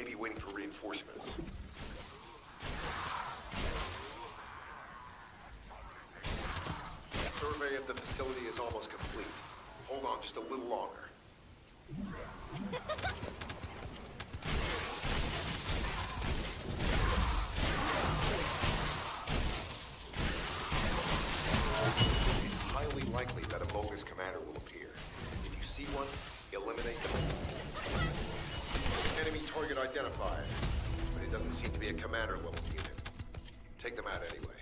be waiting for reinforcements. Survey of the facility is almost complete. Hold on just a little longer. It's highly likely that a bogus commander will appear. If you see one, eliminate them. Enemy target identified, but it doesn't seem to be a commander level unit. Take them out anyway.